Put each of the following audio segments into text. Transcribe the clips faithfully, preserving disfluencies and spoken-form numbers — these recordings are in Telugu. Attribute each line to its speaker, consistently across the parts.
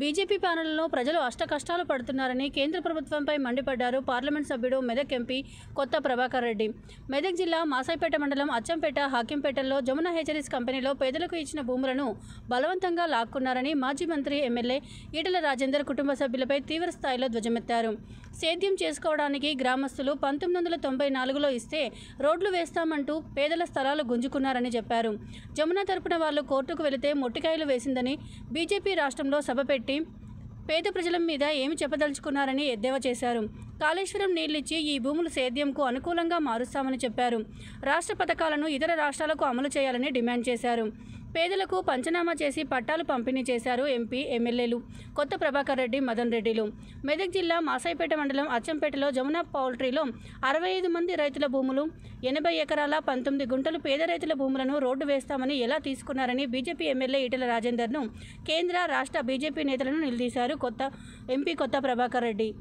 Speaker 1: బీజేపీ పాలనలో ప్రజలు అష్టకష్టాలు పడుతున్నారని కేంద్ర ప్రభుత్వంపై మండిపడ్డారు పార్లమెంట్ సభ్యుడు మెదక్ ఎంపీ కొత్త ప్రభాకర్ రెడ్డి. మెదక్ జిల్లా మాసాయిపేట మండలం అచ్చంపేట, హాకింపేటల్లో జమునా హెచరీస్ కంపెనీలో పేదలకు ఇచ్చిన భూములను బలవంతంగా లాక్కున్నారని మాజీ మంత్రి ఎమ్మెల్యే ఈటెల రాజేందర్ కుటుంబ సభ్యులపై తీవ్ర స్థాయిలో ధ్వజమెత్తారు. సేద్యం చేసుకోవడానికి గ్రామస్తులు పంతొమ్మిది వందల తొంభై నాలుగులో ఇస్తే రోడ్లు వేస్తామంటూ పేదల స్థలాలు గుంజుకున్నారని చెప్పారు. జమునా తరపున వాళ్ళు కోర్టుకు వెళితే మొట్టికాయలు వేసిందని, బీజేపీ రాష్ట్రంలో సభ పెట్టి పేద ప్రజల మీద ఏమి చెప్పదలుచుకున్నారని ఎద్దేవా చేశారు. కాళేశ్వరం నీళ్లిచ్చి ఈ భూములు సేద్యంకు అనుకూలంగా మారుస్తామని చెప్పారు. రాష్ట్ర పథకాలను ఇతర రాష్ట్రాలకు అమలు చేయాలని డిమాండ్ చేశారు. పేదలకు పంచనామా చేసి పట్టాలు పంపిణీ చేశారు ఎంపీ, ఎమ్మెల్యేలు కొత్త ప్రభాకర్ రెడ్డి, మదన్ రెడ్డిలు. మెదక్ జిల్లా మాసాయిపేట మండలం అచ్చంపేటలో జమునా పౌల్ట్రీలో అరవై ఐదు మంది రైతుల భూములు, ఎనభై ఎకరాల పంతొమ్మిది గుంటలు పేద రైతుల భూములను రోడ్డు వేస్తామని ఎలా తీసుకున్నారని బీజేపీ ఎమ్మెల్యే ఈటెల రాజేందర్ను, కేంద్ర రాష్ట్ర బీజేపీ నేతలను నిలదీశారు కొత్త ఎంపీ కొత్త ప్రభాకర్ రెడ్డి.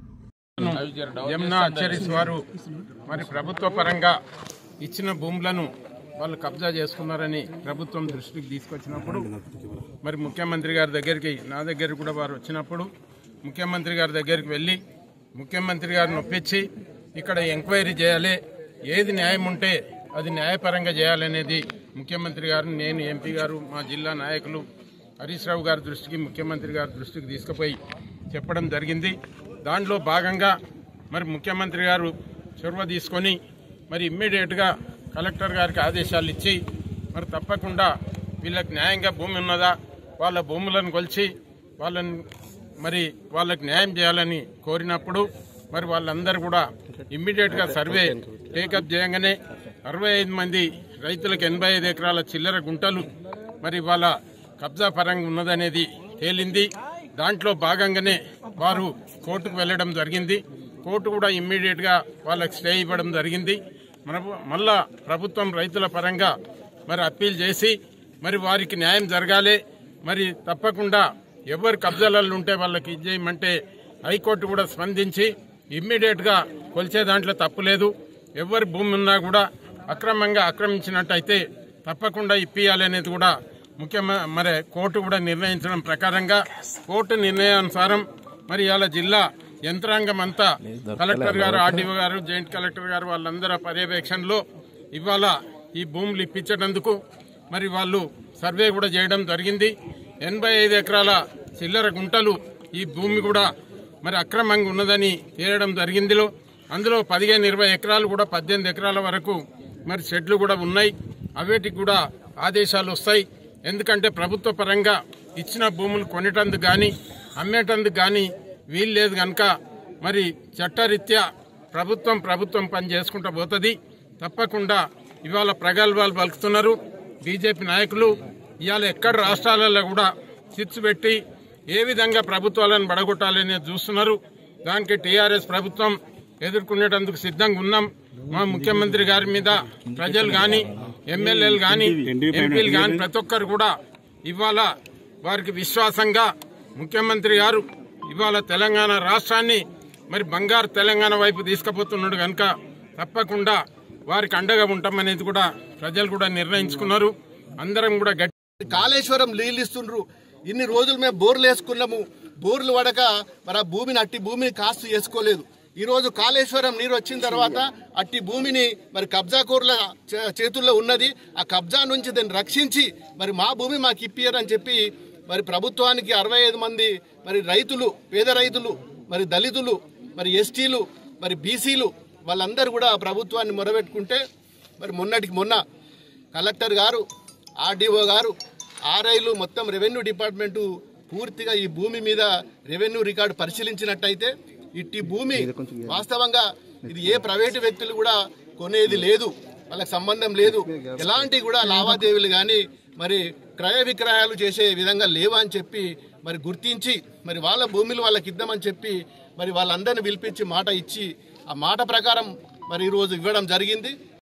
Speaker 2: జమునా హెచరీస్ వారు మరి ప్రభుత్వ పరంగా ఇచ్చిన భూములను వాళ్ళు కబ్జా చేసుకున్నారని ప్రభుత్వం దృష్టికి తీసుకొచ్చినప్పుడు మరి ముఖ్యమంత్రి గారి దగ్గరికి, నా దగ్గర కూడా వారు వచ్చినప్పుడు ముఖ్యమంత్రి గారి దగ్గరికి వెళ్ళి ముఖ్యమంత్రి గారిని ఒప్పించి ఇక్కడ ఎంక్వైరీ చేయాలి, ఏది న్యాయం ఉంటే అది న్యాయపరంగా చేయాలనేది ముఖ్యమంత్రి గారు, నేను ఎంపీ గారు, మా జిల్లా నాయకులు హరీష్ రావు గారి దృష్టికి, ముఖ్యమంత్రి గారి దృష్టికి తీసుకుపోయి చెప్పడం జరిగింది. దాంట్లో భాగంగా మరి ముఖ్యమంత్రి గారు చొరవ తీసుకొని మరి ఇమ్మీడియట్గా కలెక్టర్ గారికి ఆదేశాలు ఇచ్చి మరి తప్పకుండా వీళ్ళకి న్యాయంగా భూమి ఉన్నదా, వాళ్ళ భూములను కొలిచి వాళ్ళని మరి వాళ్ళకి న్యాయం చేయాలని కోరినప్పుడు మరి వాళ్ళందరూ కూడా ఇమ్మీడియట్గా సర్వే టేకప్ చేయగానే అరవై ఐదు మంది రైతులకు ఎనభై ఐదు ఎకరాల చిల్లర గుంటలు మరి వాళ్ళ కబ్జా పరంగా ఉన్నదనేది తేలింది. దాంట్లో భాగంగానే వారు కోర్టుకు వెళ్లడం జరిగింది. కోర్టు కూడా ఇమ్మీడియట్గా వాళ్ళకి స్టే ఇవ్వడం జరిగింది. మన మళ్ళా ప్రభుత్వం రైతుల పరంగా మరి అప్పీల్ చేసి మరి వారికి న్యాయం జరగాలి, మరి తప్పకుండా ఎవరు కబ్జాలలో ఉంటే వాళ్ళకి ఇచ్చేయమంటే హైకోర్టు కూడా స్పందించి ఇమ్మీడియట్గా కొలిచే దాంట్లో తప్పులేదు, ఎవరి భూమి ఉన్నా కూడా అక్రమంగా ఆక్రమించినట్టయితే తప్పకుండా ఇప్పియాలి అనేది కూడా ముఖ్యమ మరి కోర్టు కూడా నిర్ణయించడం ప్రకారంగా కోర్టు నిర్ణయానుసారం మరి ఇవాళ జిల్లా యంత్రాంగం అంతా కలెక్టర్ గారు, ఆర్డీఓ గారు, జాయింట్ కలెక్టర్ గారు వాళ్ళందరూ పర్యవేక్షణలో ఇవాళ ఈ భూములు ఇప్పించేటందుకు మరి వాళ్ళు సర్వే కూడా చేయడం జరిగింది. ఎనభై ఐదు ఎకరాల చిల్లర గుంటలు ఈ భూమి కూడా మరి అక్రమంగా ఉన్నదని తేలడం జరిగింది. అందులో పదిహేను ఇరవై ఎకరాలు కూడా పద్దెనిమిది ఎకరాల వరకు మరి షెడ్లు కూడా ఉన్నాయి. అవేటికి కూడా ఆదేశాలు వస్తాయి. ఎందుకంటే ప్రభుత్వ పరంగా ఇచ్చిన భూములు కొనేటందుకు కానీ అమ్మేటందుకు కానీ వీలు లేదు కనుక మరి చట్టరీత్యా ప్రభుత్వం ప్రభుత్వం పని చేసుకుంటూ పోతుంది. తప్పకుండా ఇవాళ ప్రగల్భాలు పలుకుతున్నారు బీజేపీ నాయకులు. ఇవాళ ఎక్కడ రాష్ట్రాలలో కూడా చిచ్చు పెట్టి ఏ విధంగా ప్రభుత్వాలను బడగొట్టాలనేది చూస్తున్నారు. దానికి టీఆర్ఎస్ ప్రభుత్వం ఎదుర్కొనేటందుకు సిద్ధంగా ఉన్నాం. మా ముఖ్యమంత్రి గారి మీద ప్రజలు కానీ, ఎమ్మెల్యేలు కానీ, ఎంపీలు కానీ ప్రతి ఒక్కరు కూడా ఇవాళ వారికి విశ్వాసంగా ముఖ్యమంత్రి గారు ఇవాళ తెలంగాణ రాష్ట్రాన్ని మరి బంగారు తెలంగాణ వైపు తీసుకుపోతున్నాడు కనుక తప్పకుండా వారికి అండగా ఉంటామనేది కూడా ప్రజలు కూడా నిర్ణయించుకున్నారు. అందరం కూడా గట్టి
Speaker 3: కాళేశ్వరం నీళ్ళు ఇస్తుండ్రు. ఇన్ని రోజులు మేము బోర్లు వేసుకున్నాము, బోర్లు పడక మరి ఆ భూమిని అట్టి భూమిని కాస్తు చేసుకోలేదు. ఈ రోజు కాళేశ్వరం నీరు వచ్చిన తర్వాత అట్టి భూమిని మరి కబ్జాకోర్ల చేతుల్లో ఉన్నది. ఆ కబ్జా నుంచి దాన్ని రక్షించి మరి మా భూమి మాకు ఇప్పియరని చెప్పి మరి ప్రభుత్వానికి అరవై ఐదు మంది మరి రైతులు, పేద రైతులు, మరి దళితులు, మరి ఎస్టీలు, మరి బీసీలు వాళ్ళందరూ కూడా ప్రభుత్వాన్ని మొరబెట్టుకుంటే మరి మొన్నటికి మొన్న కలెక్టర్ గారు, ఆర్డీఓ గారు, ఆర్ఐలు మొత్తం రెవెన్యూ డిపార్ట్మెంటు పూర్తిగా ఈ భూమి మీద రెవెన్యూ రికార్డు పరిశీలించినట్టయితే ఇట్టి భూమి వాస్తవంగా ఇది ఏ ప్రైవేటు వ్యక్తులు కూడా కొనేది లేదు, వాళ్ళకి సంబంధం లేదు, ఎలాంటి కూడా లావాదేవీలు కానీ మరి క్రయ విక్రయాలు చేసే విధంగా లేవా అని చెప్పి మరి గుర్తించి మరి వాళ్ళ భూములు వాళ్ళకి ఇద్దామని చెప్పి మరి వాళ్ళందరినీ పిలిపించి మాట ఇచ్చి ఆ మాట ప్రకారం మరి ఈరోజు ఇవ్వడం జరిగింది.